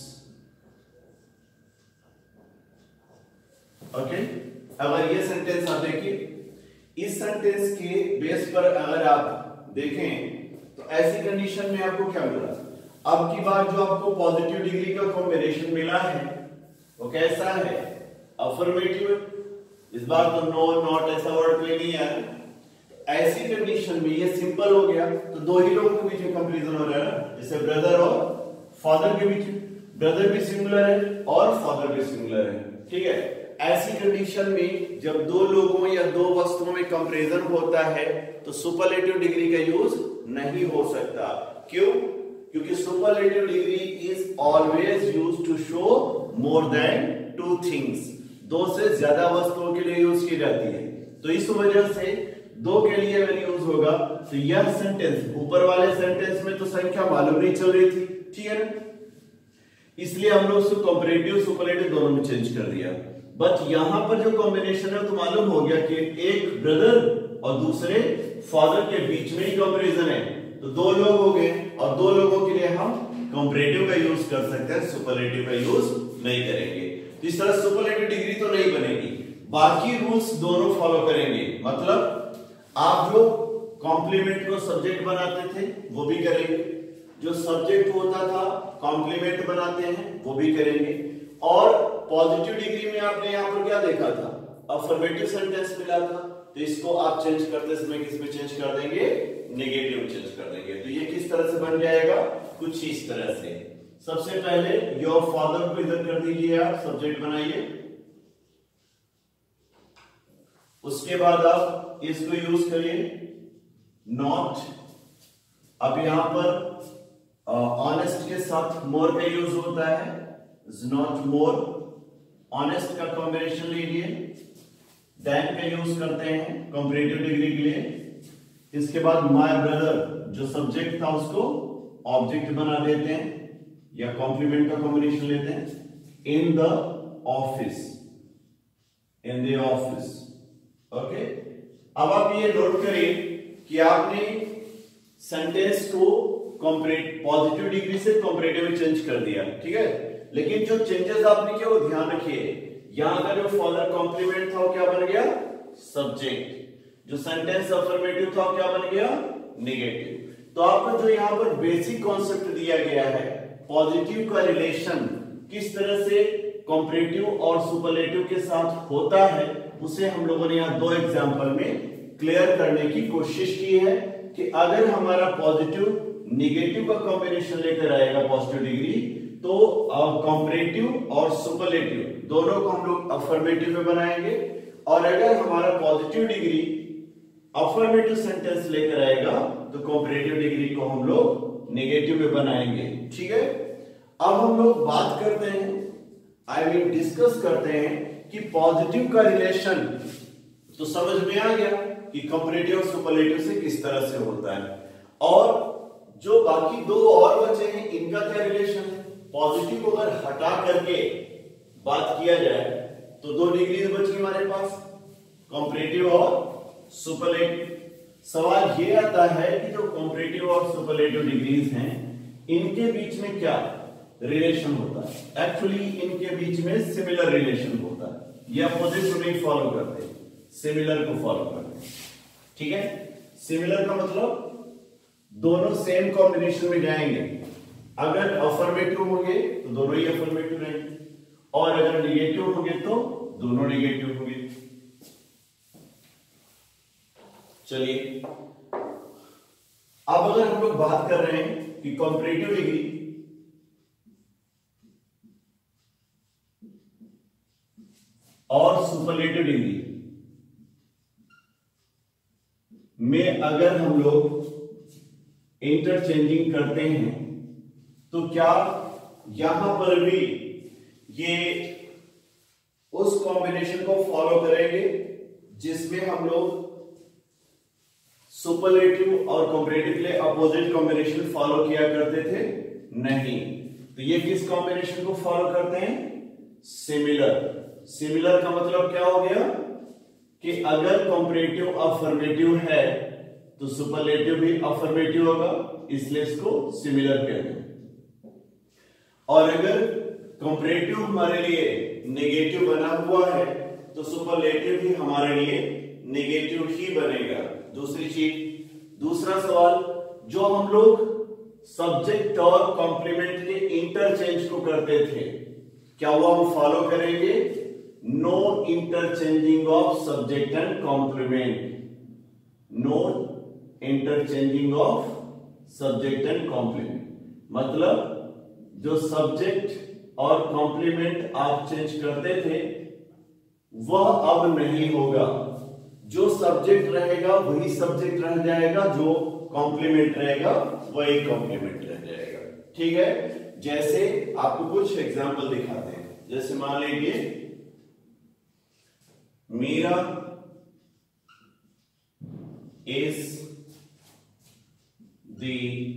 Okay okay? अगर ये सेंटेंस आप देखिए, इस सेंटेंस के बेस पर अगर आप देखें तो ऐसी कंडीशन में आपको क्या मिला, अब की बार जो आपको पॉजिटिव डिग्री का कॉम्बिनेशन मिला है वो कैसा है, अफर्मेटिव। इस बार तो नो नॉट ऐसा वर्ड कोई नहीं है। ऐसी कंडीशन में ये सिंपल हो गया तो दो ही लोगों के बीच में कंपैरिजन हो रहा है ना, जैसे ब्रदर और फादर के बीच में, ब्रदर भी सिंगुलर है और फादर भी सिंगुलर है। ठीक है, ऐसी कंडीशन में जब दो लोगों या दो वस्तुओं में कंपैरिजन होता है तो सुपरलेटिव डिग्री का यूज नहीं हो सकता। क्यों? क्योंकि superlative degree is always used to show more than two things, दो से ज्यादा वस्तुओं के लिए यूज की जाती है। तो इस वजह से दो के लिए अगर यूज होगा तो यह सेंटेंस, ऊपर वाले सेंटेंस में तो संख्या मालूम नहीं चल रही थी, ठीक है ना, इसलिए हम लोग उसको कंपैरेटिव सुपरलेटिव दोनों में चेंज कर दिया। बट यहां पर जो कॉम्बिनेशन है तो मालूम हो गया कि एक ब्रदर और दूसरे फादर के बीच में ही कंपैरिजन है, तो दो लोग हो गए और दो लोगों के लिए हम कंपैरेटिव का यूज कर सकते हैं, सुपरलेटिव का यूज नहीं करेंगे। तो इस तरह सुपरलेटिव डिग्री तो नहीं बनेगी, बाकी रूल्स दोनों फॉलो करेंगे। मतलब आप जो कॉम्प्लीमेंट को सब्जेक्ट बनाते थे वो भी करेंगे, जो सब्जेक्ट होता था कॉम्प्लीमेंट बनाते हैं वो भी करेंगे, और पॉजिटिव डिग्री में आपने यहां पर क्या देखा था, अफर्मेटिव सेंटेंस मिला था, तो इसको आप चेंज करते समय किस में चेंज कर देंगे, नेगेटिव में चेंज कर देंगे। तो ये किस तरह से बन जाएगा, कुछ इस तरह से। सबसे पहले योर फादर को इधर कर दीजिए, आप सब्जेक्ट बनाइए, उसके बाद आप इसको यूज करिए नॉट। अब यहां पर ऑनेस्ट के साथ मोर का यूज होता है, इज नॉट मोर, ऑनेस्ट का कॉम्बिनेशन लीजिए, देन का यूज करते हैं कंपैरेटिव डिग्री के लिए। इसके बाद माय ब्रदर जो सब्जेक्ट था उसको ऑब्जेक्ट बना देते हैं या कॉम्प्लीमेंट का कॉम्बिनेशन लेते हैं, in the office, in the office. Okay, अब आप ये नोट करिए कि आपने सेंटेंस को कंपैरेटिव पॉजिटिव डिग्री से कंपैरेटिव में चेंज कर दिया, ठीक है, लेकिन जो चेंजेस आपने किया वो ध्यान रखिए, यहां का जो फादर कॉम्प्लीमेंट था वो क्या बन गया, सब्जेक्ट, जो सेंटेंस अफर्मेटिव था वो क्या बन गया, नेगेटिव। तो आपको जो यहां पर बेसिक कॉन्सेप्ट दिया गया है, पॉजिटिव का रिलेशन किस तरह से कंपैरेटिव और सुपरलेटिव के साथ होता है, उसे हम लोगों ने यहां दो एग्जांपल में क्लियर करने की कोशिश की है कि अगर हमारा पॉजिटिव नेगेटिव का कॉम्बिनेशन लेकर आएगा पॉजिटिव डिग्री, तो कंपैरेटिव और सुपरलेटिव दोनों को हम लोग अफर्मेटिव में बनाएंगे, और अगर हमारा पॉजिटिव डिग्री अफर्मेटिव सेंटेंस लेकर आएगा तो कंपैरेटिव डिग्री को हम लोग नेगेटिव में बनाएंगे, ठीक है। अब हम लोग बात करते हैं, आई मीन डिस्कस करते हैं कि पॉजिटिव का रिलेशन तो समझ में आ गया कि कंपैरेटिव और सुपरलेटिव से किस तरह से होता है, और जो बाकी दो और बचे हैं इनका क्या रिलेशन है। पॉजिटिव को अगर हटा करके बात किया जाए तो दो डिग्री बची हमारे पास, कॉम्परेटिव और सुपरलेटिव। सवाल ये आता है कि जो कॉम्परेटिव और सुपरलेटिव डिग्रीज हैं इनके बीच में क्या रिलेशन होता है? एक्चुअली इनके बीच में सिमिलर रिलेशन होता है, ये अपोजिट को नहीं फॉलो करते, सिमिलर को फॉलो करते हैं। ठीक है, सिमिलर का मतलब दोनों सेम कॉम्बिनेशन में जाएंगे। अगर अफर्मेटिव होंगे तो दोनों ही अफर्मेटिव रहेंगे, और अगर निगेटिव होंगे तो दोनों निगेटिव होंगे। चलिए, अब अगर हम लोग बात कर रहे हैं कि कॉम्परेटिव डिग्री और सुपरलेटिव डिग्री में अगर हम लोग इंटरचेंजिंग करते हैं तो क्या यहां पर भी ये उस कॉम्बिनेशन को फॉलो करेंगे जिसमें हम लोग सुपरलेटिव और कॉम्परेटिव के लिए अपोजिट कॉम्बिनेशन फॉलो किया करते थे? नहीं। तो ये किस कॉम्बिनेशन को फॉलो करते हैं? सिमिलर। सिमिलर का मतलब क्या हो गया कि अगर कॉम्परेटिव अफर्मेटिव है तो सुपरलेटिव भी अफर्मेटिव होगा, इसलिए इसको सिमिलर कहते हैं। और अगर कॉम्परेटिव हमारे लिए नेगेटिव बना हुआ है तो सुपरलेटिव भी हमारे लिए नेगेटिव ही बनेगा। दूसरी चीज, दूसरा सवाल, जो हम लोग सब्जेक्ट और कॉम्प्लीमेंट के इंटरचेंज को करते थे, क्या वो हम फॉलो करेंगे? No interchanging of subject and complement, no interchanging of subject and complement. मतलब जो सब्जेक्ट और कॉम्प्लीमेंट आप चेंज करते थे वह अब नहीं होगा। जो सब्जेक्ट रहेगा वही सब्जेक्ट रह जाएगा, जो कॉम्प्लीमेंट रहेगा वही कॉम्प्लीमेंट रह जाएगा। ठीक है, जैसे आपको कुछ एग्जांपल दिखाते हैं। जैसे मान लीजिए Meera is the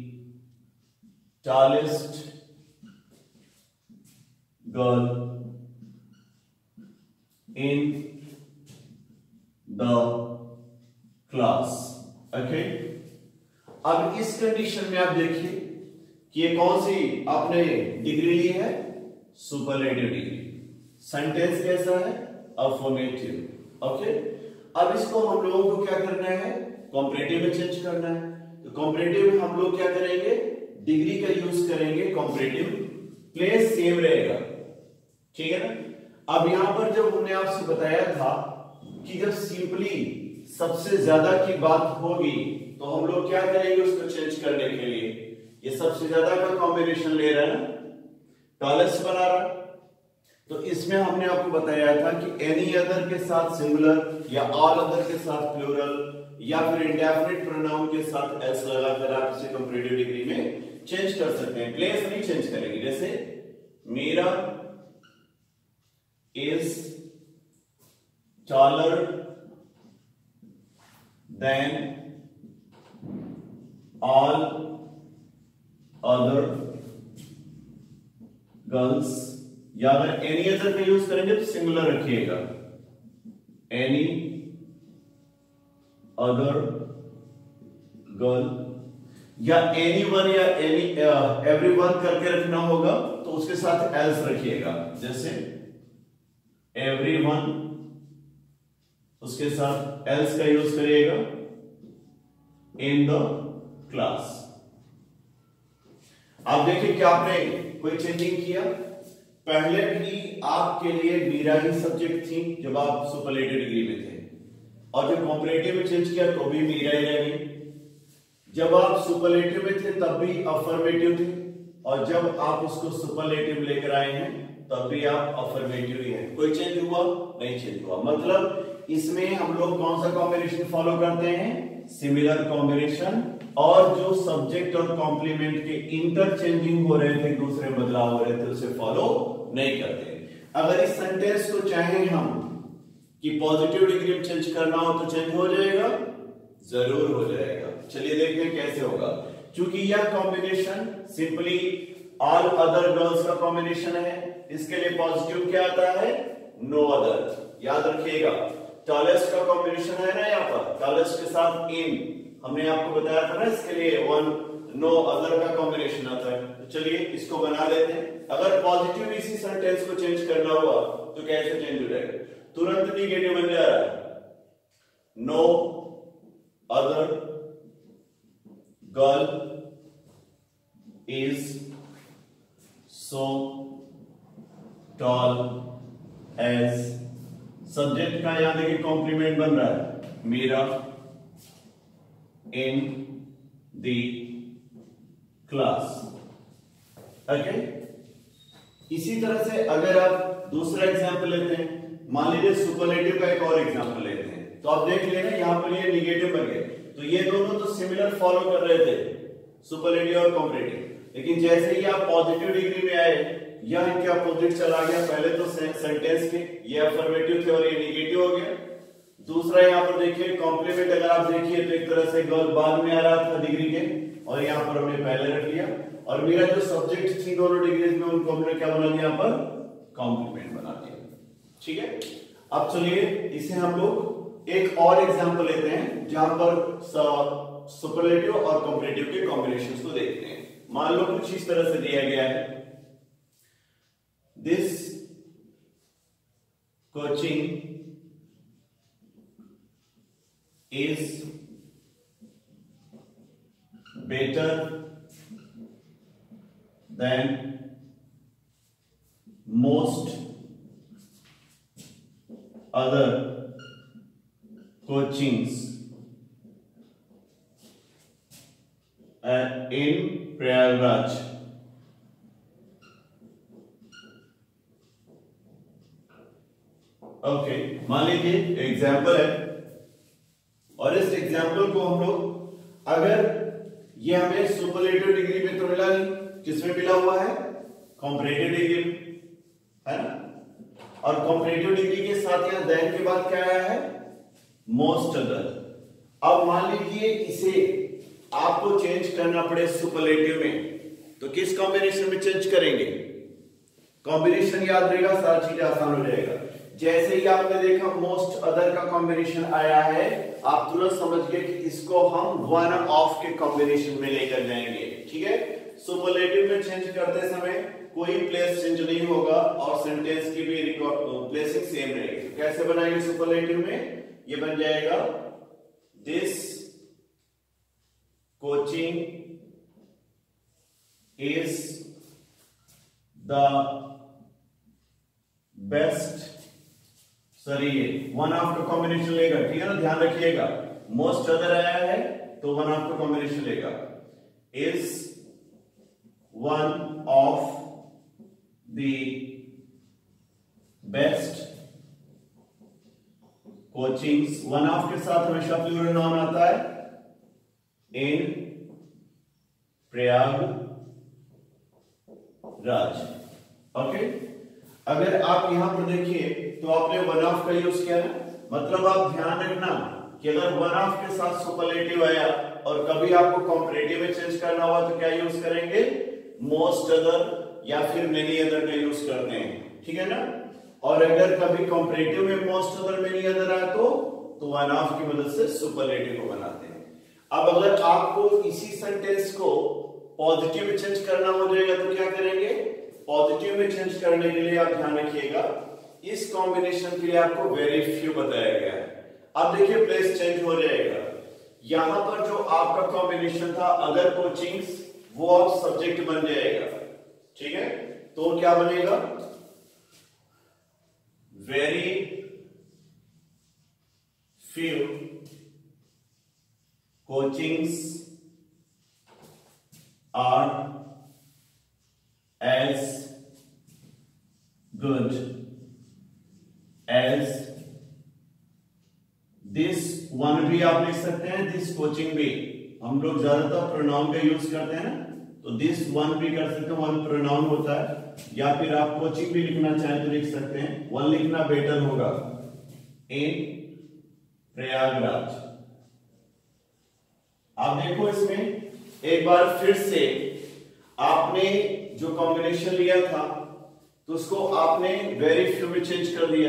tallest girl in the class। Okay, अब इस कंडीशन में आप देखिए कि ये कौन सी आपने डिग्री ली है? Superlative degree. सेंटेंस कैसा है? अफर्मेटिव। ओके, अब इसको हम लोगों को क्या करना है? कॉम्परेटिव में चेंज करना है। तो कॉम्परेटिव में हम लोग क्या करेंगे? डिग्री का यूज करेंगे। कॉम्परेटिव प्लेस सेम रहेगा, ठीक है ना। अब यहां पर जब हमने आपसे बताया था कि जब सिंपली सबसे ज्यादा की बात होगी तो हम लोग क्या करेंगे उसको चेंज करने के लिए? ये सबसे ज्यादा का कॉम्बिनेशन ले रहा है ना, टॉलेस्ट बना रहा। तो इसमें हमने आपको बताया था कि एनी अदर के साथ सिंगुलर या ऑल अदर के साथ प्लूरल या फिर इंडेफिनिट प्रोनाउन के साथ एस लगाकर आप इसे कंपैरेटिव डिग्री में चेंज कर सकते हैं। प्लेस नहीं चेंज करेंगे। जैसे Meera is taller than all other girls, या अगर एनी अदर का यूज करेंगे तो सिंगुलर रखिएगा, एनी अदर गर्ल, या एनी वन या एनी एवरी वन करके रखना होगा तो उसके साथ एल्स रखिएगा। जैसे एवरी वन, उसके साथ एल्स का यूज करिएगा, इन द क्लास। आप देखिए क्या आपने कोई चेंजिंग किया? पहले भी आपके लिए मीरा ही सब्जेक्ट थी जब आप सुपरलेटिव डिग्री में थे, और जब कॉम्परेटिव में चेंज किया तो भी मीरा ही रहेगी। जब आप सुपरलेटिव में थे तब भी अफर्मेटिव थे, और जब आप उसको सुपरलेटिव लेकर आए हैं तब भी आप अफर्मेटिव ही हैं। कोई चेंज हुआ? नहीं चेंज हुआ। मतलब इसमें हम लोग कौन सा कॉम्बिनेशन फॉलो करते हैं? Similar combination. और जो सब्जेक्ट और कॉम्प्लीमेंट के इंटरचेंजिंग हो रहे थे, दूसरे बदलाव हो रहे थे, उसे फॉलो नहीं करते। अगर इस सेंटेंस को चाहें हम कि पॉजिटिव डिग्री में चेंज करना हो तो चेंज हो जाएगा, जरूर हो जाएगा। चलिए देखते हैं कैसे होगा। क्योंकि यह combination simply all other girls का कॉम्बिनेशन है, इसके लिए पॉजिटिव क्या आता है? No other. याद रखिएगा टॉलेस्ट का कॉम्बिनेशन है ना, यहाँ पर टॉलेस्ट के साथ इन, हमने आपको बताया था ना, इसके लिए वन नो अदर का कॉम्बिनेशन आता है। तो चलिए इसको बना लेते हैं। अगर पॉजिटिव इसी सेंटेंस को चेंज करना हुआ तो कैसे चेंज हो जाएगा? तुरंत निगेटिव बन जा रहा है। No other girl is so tall as, subject का यहां देखिए कॉम्प्लीमेंट बन रहा है, मेरा इन द क्लास। ओके, इसी तरह से अगर आप दूसरा एग्जांपल लेते हैं, मान लीजिए सुपरलेटिव का एक और एग्जांपल लेते हैं, तो आप देख लेना यहां पर ये निगेटिव बन गए। तो ये दोनों तो सिमिलर फॉलो कर रहे थे, सुपरलेटिव और कॉम्परेटिव, लेकिन जैसे ही आप पॉजिटिव डिग्री में आए यह इनके अपोजिट चला गया। पहले तो सेंटेंस के ये अफर्मेटिव थे और ये निगेटिव हो गया। दूसरा यहाँ पर देखिए कॉम्प्लीमेंट, अगर आप देखिए तो एक तरह से गर्ल बाद में आ रहा था डिग्री के, और यहाँ पर हमने पहले रख लिया, और मेरा जो सब्जेक्ट थी दोनों डिग्रीज में उनको हमने क्या बना दिया, यहाँ पर कॉम्प्लीमेंट बना दिया। ठीक है, अब चलिए इसे हम लोग एक और एग्जांपल लेते हैं जहां पर सुपरलेटिव और कॉम्परेटिव के कॉम्बिनेशंस को देखते हैं। मान लो कुछ इस तरह से दिया गया है, this coaching is better than most other coachings uh, in Prayagraj. Okay, मान लीजिए एग्जाम्पल है, और इस एग्जाम्पल को हम लोग, अगर ये हमें सुपरलेटिव डिग्री में तो मिला नहीं, किसमें मिला हुआ है, कॉम्परेटिव डिग्री में, है ना, और कॉम्परेटिव डिग्री के साथ यहां देन के बाद क्या आया है, मोस्ट अदर। अब मान लीजिए इसे आपको चेंज करना पड़े सुपरलेटिव में, तो किस कॉम्बिनेशन में चेंज करेंगे? कॉम्बिनेशन याद रहेगा, सारी चीजें आसान हो जाएगा। जैसे ही आपने देखा मोस्ट अदर का कॉम्बिनेशन आया है, आप तुरंत समझ गए कि इसको हम वन ऑफ के कॉम्बिनेशन में लेकर जाएंगे। ठीक है, सुपरलेटिव में चेंज करते समय कोई प्लेस चेंज नहीं होगा और सेंटेंस की भी प्लेसिंग सेम रहेगी। कैसे बनाएंगे सुपरलेटिव में? ये बन जाएगा this coaching is the best, sorry ये वन ऑफ का कॉम्बिनेशन लेगा, ठीक है ना, ध्यान रखिएगा। मोस्ट अदर आया है तो वन ऑफ का कॉम्बिनेशन लेगा, is one of the best coachings, one of के साथ हमेशा प्लूरल नाउन आता है, in प्रयागराज। ओके, अगर आप यहां पर देखिए तो आपने वन ऑफ का यूज किया है, मतलब आप ध्यान रखना कि अगर वन ऑफ के साथ सुपरलेटिव आया और कभी आपको कॉम्परेटिव में चेंज करना हुआ तो क्या यूज करेंगे, मोस्ट अदर या फिर मेनी अदर का यूज करते हैं। ठीक है ना, और अगर कभी कॉम्परेटिव में मोस्ट अदर मेनी अदर आया तो तो वन ऑफ की मदद से सुपरलेटिव को बनाते हैं। अब अगर आपको इसी सेंटेंस को पॉजिटिव में चेंज करना हो जाएगा तो क्या करेंगे, पॉजिटिव में चेंज करने के लिए आप ध्यान रखिएगा, इस कॉम्बिनेशन के लिए आपको वेरी फ्यू बताया गया है। अब देखिए प्लेस चेंज हो जाएगा, यहां पर जो आपका कॉम्बिनेशन था अदर कोचिंग्स, वो अब सब्जेक्ट बन जाएगा। ठीक है, तो क्या बनेगा, very few coachings are as good as this, one भी आप लिख सकते हैं, दिस कोचिंग भी, हम लोग ज्यादातर प्रोनाउन का यूज करते हैं ना, तो दिस वन भी कर सकते हैं, वन प्रोनाउन होता है, या फिर आप कोचिंग भी लिखना चाहें तो लिख सकते हैं, वन लिखना बेटर होगा, इन प्रयागराज। आप देखो इसमें एक बार फिर से आपने जो कॉम्बिनेशन लिया था तो उसको आपने वेरी फ्यू में चेंज कर दिया।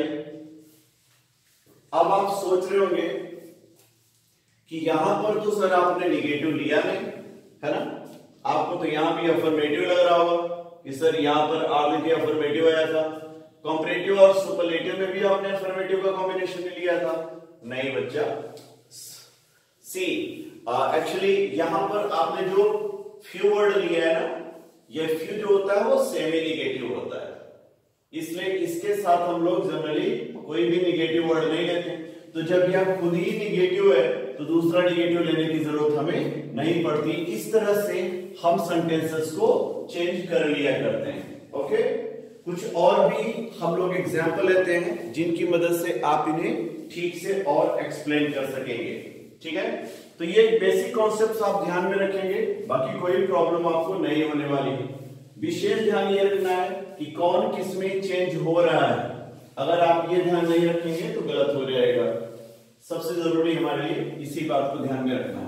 अब आप सोच रहे होंगे कि यहां पर तो सर आपने निगेटिव लिया नहीं है ना, आपको तो यहां भी अफर्मेटिव लग रहा होगा कि सर यहां पर आप देखिए अफर्मेटिव आया था, कॉम्परेटिव और सुपरलेटिव में भी आपने अफर्मेटिव का कॉम्बिनेशन लिया था। नहीं बच्चा, सी एक्चुअली यहां पर आपने जो फ्यू वर्ड लिया है ना, ये फ्यू जो होता है वो सेमी निगेटिव होता है, इसलिए इसके साथ हम लोग जनरली कोई भी निगेटिव वर्ड नहीं लेते। तो जब यह खुद ही निगेटिव है तो दूसरा निगेटिव लेने की जरूरत हमें नहीं पड़ती। इस तरह से हम सेंटेंसेस को चेंज कर लिया करते हैं। ओके, कुछ और भी हम लोग एग्जांपल लेते हैं जिनकी मदद से आप इन्हें ठीक से और एक्सप्लेन कर सकेंगे। ठीक है, तो ये बेसिक कॉन्सेप्ट्स आप ध्यान में रखेंगे, बाकी कोई प्रॉब्लम आपको नहीं होने वाली है। विशेष ध्यान ये रखना है कि कौन किस में चेंज हो रहा है। अगर आप ये ध्यान नहीं रखेंगे तो गलत हो जाएगा। सबसे जरूरी हमारे लिए इसी बात को ध्यान में रखना है।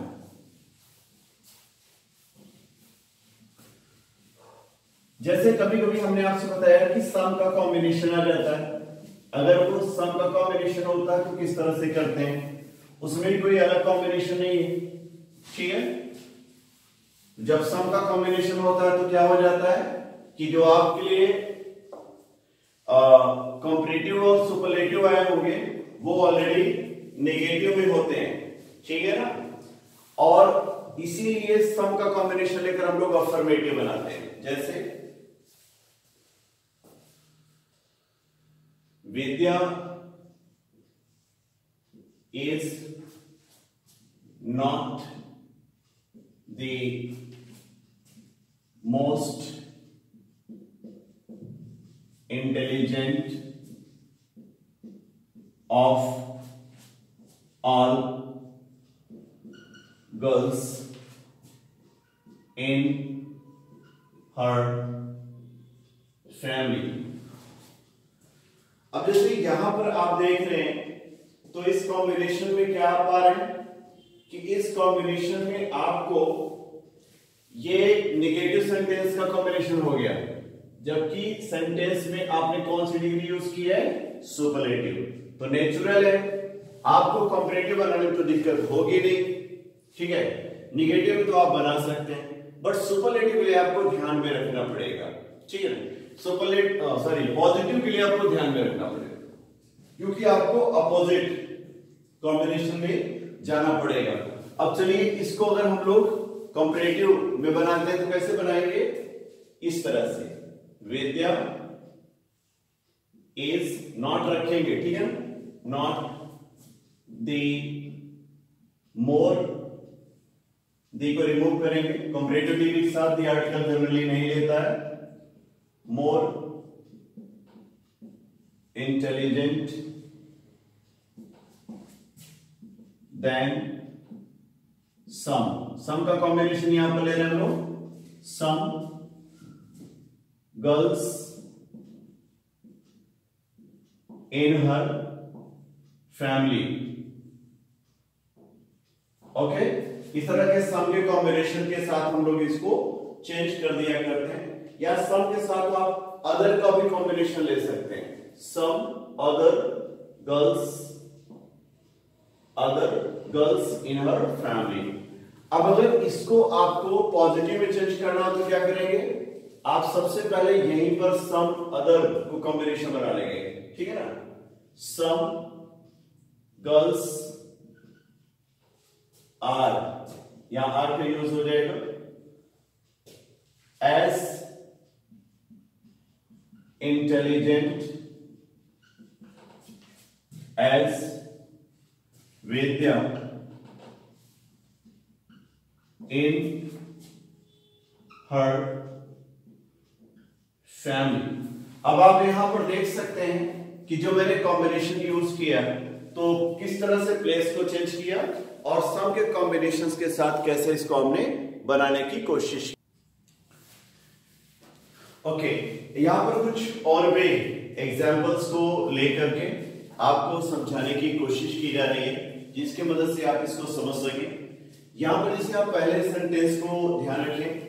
जैसे कभी कभी हमने आपसे बताया कि सम का कॉम्बिनेशन आ जाता है, अगर वो सम का कॉम्बिनेशन होता है तो किस तरह से करते हैं, उसमें भी कोई अलग कॉम्बिनेशन नहीं है। ठीक है, जब सम का कॉम्बिनेशन होता है तो क्या हो जाता है कि जो आपके लिए कॉम्परेटिव और सुपरलेटिव आए होंगे वो ऑलरेडी नेगेटिव में होते हैं। ठीक है ना, और इसीलिए सम का कॉम्बिनेशन लेकर हम लोग अफर्मेटिव बनाते हैं। जैसे Vidya is not the most intelligent of all girls in her family। अब जैसे यहां पर आप देख रहे हैं तो इस कॉम्बिनेशन में क्या आप पा रहे हैं कि इस कॉम्बिनेशन में आपको ये नेगेटिव सेंटेंस का कॉम्बिनेशन हो गया, जबकि सेंटेंस में आपने कौन सी डिग्री यूज की है, सुपरलेटिव। तो नेचुरल है, आपको कंपैरेटिव बनाने में तो दिक्कत होगी नहीं। ठीक है, निगेटिव तो आप बना सकते हैं, बट सुपरलेटिव के लिए आपको ध्यान में रखना पड़ेगा। ठीक है, सुपरलेटिव सॉरी पॉजिटिव के लिए आपको ध्यान में रखना पड़ेगा, क्योंकि आपको अपोजिट कॉम्बिनेशन में जाना पड़ेगा। अब चलिए इसको अगर हम लोग कंपैरेटिव में बनाते हैं तो कैसे बनाएंगे, इस तरह से विद्या इज नॉट रखेंगे। ठीक है, नॉट दी मोर, दी को रिमूव करेंगे, कंपैरेटिव डिग्री के साथ दी आर्टिकल जनरली नहीं लेता है। मोर इंटेलिजेंट देन सम, सम का कॉम्बिनेशन यहां पर ले रहे हैं हम लोग, some girls in her family. Okay, इस तरह के सम के कॉम्बिनेशन के साथ हम लोग इसको चेंज कर दिया करते हैं, या सम के साथ आप अदर का भी कॉम्बिनेशन ले सकते हैं, some other girls, other girls in her family. अब अगर इसको आपको पॉजिटिव में चेंज करना हो तो क्या करेंगे, आप सबसे पहले यहीं पर सम अदर को कॉम्बिनेशन बना लेंगे। ठीक है ना, सम गर्ल्स आर, यहां आर का यूज हो जाएगा, as intelligent as Vidya in her family. अब आप यहां पर देख सकते हैं कि जो मैंने कॉम्बिनेशन यूज किया तो किस तरह से प्लेस को चेंज किया और सम के कॉम्बिनेशंस के साथ कैसे इसको हमने बनाने की कोशिश की। ओके, यहां पर कुछ और भी एग्जांपल्स को लेकर के आपको समझाने की कोशिश की जा रही है, जिसकी मदद से आप इसको समझ सकें। यहां पर जैसे आप पहले सेंटेंस को ध्यान रखें,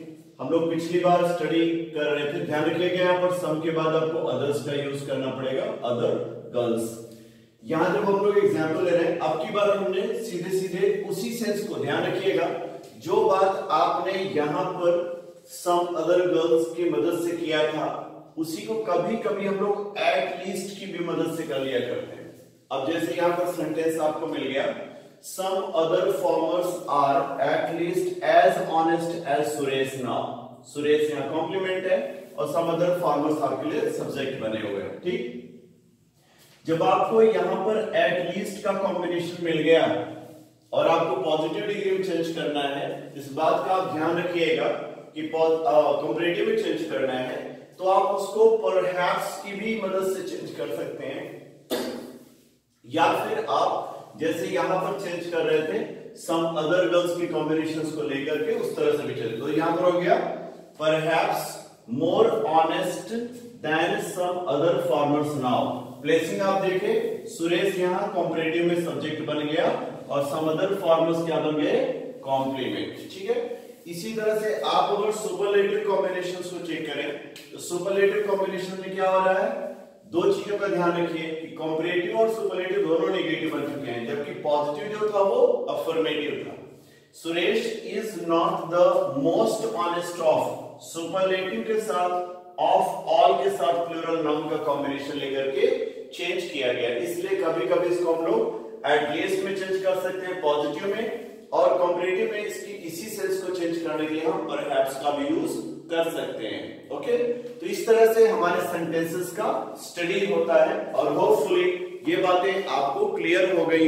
हम लोग पिछली बार स्टडी कर रहे थे, ध्यान रखिएगा यहाँ पर सम के बाद आपको अदर्स का यूज करना पड़ेगा, अदर गर्ल्स। यहां जब हम लोग एग्जाम्पल ले रहे हैं, अब की बार हमने सीधे सीधे उसी सेंस को, ध्यान रखिएगा, जो बात आपने यहां पर सम अदर गर्ल्स की मदद से किया था उसी को कभी कभी हम लोग एट लीस्ट की भी मदद से कर लिया करते हैं। अब जैसे यहां पर सेंटेंस आपको मिल गया, some other farmers are at least as honest as Suresh now. Suresh यहां कॉम्प्लीमेंट है और सम अदर फार्मर्स आपके लिए सब्जेक्ट बने हुए हैं। ठीक, जब आपको यहां पर एट लीस्ट का कॉम्बिनेशन मिल गया और आपको पॉजिटिव डिग्री में चेंज करना है, इस बात का आप ध्यान रखिएगा कि कंपैरेटिव में चेंज करना है तो आप उसको परहैप्स की भी मदद से चेंज कर सकते हैं, या फिर आप जैसे यहां पर चेंज कर रहे थे सम अदर गर्ल्स की कॉम्बिनेशंस को लेकर के उस तरह से भी चले। तो यहां पर हो गया perhaps more honest than some other farmers now. Placing आप देखें, सुरेश यहां कॉम्पैरेटिव में सब्जेक्ट बन गया और सम अदर फार्मर्स क्या बन गए, कॉम्प्लीमेंट। ठीक है, इसी तरह से आप अगर सुपरलेटिव कॉम्बिनेशंस को चेक करें तो सुपरलेटिव कॉम्बिनेशन में क्या हो रहा है, दो चीजों का ध्यान रखिए कि कॉम्पैरेटिव और सुपरलेटिव दोनों नेगेटिव बन चुके हैं, जबकि पॉजिटिव जो था वो अफर्मेटिव था। Suresh is not the most honest of, superlative के साथ ऑफ ऑल के साथ प्लूरल नाउन का कॉम्बिनेशन लेकर के चेंज किया गया, इसलिए कभी कभी इसको हम लोग एट लीस्ट में चेंज कर सकते हैं पॉजिटिव में, और कॉम्पैरेटिव में इसकी इसी सेंस को चेंज करने के लिए हम परहैप्स का भी यूज कर सकते हैं। ओके, तो इस तरह से हमारे सेंटेंसेस का स्टडी होता है और होपफुली ये बातें आपको क्लियर हो गई।